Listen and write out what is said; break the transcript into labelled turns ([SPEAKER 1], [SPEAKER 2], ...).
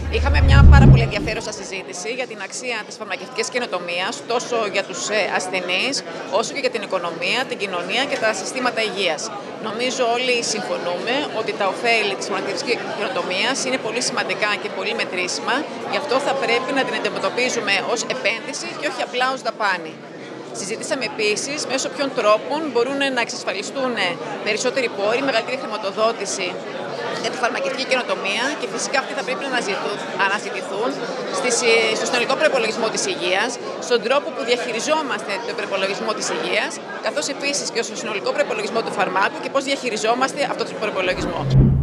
[SPEAKER 1] Είχαμε μια πάρα πολύ ενδιαφέρουσα συζήτηση για την αξία της φαρμακευτικής καινοτομίας τόσο για τους ασθενείς, όσο και για την οικονομία, την κοινωνία και τα συστήματα υγείας. Νομίζω όλοι συμφωνούμε ότι τα ωφέλη της φαρμακευτικής καινοτομίας είναι πολύ σημαντικά και πολύ μετρήσιμα, γι' αυτό θα πρέπει να την αντιμετωπίζουμε ως επένδυση και όχι απλά ως δαπάνη. Συζητήσαμε επίσης μέσω ποιων τρόπων μπορούν να εξασφαλιστούν περισσότεροι πόροι, μεγαλύτερη χρηματοδότηση για τη φαρμακευτική καινοτομία και φυσικά αυτοί θα πρέπει να αναζητηθούν στο συνολικό προϋπολογισμό της υγείας, στον τρόπο που διαχειριζόμαστε τον προϋπολογισμό της υγείας, καθώς επίσης και στο συνολικό προϋπολογισμό του φαρμάκου και πώς διαχειριζόμαστε αυτό τον προϋπολογισμό.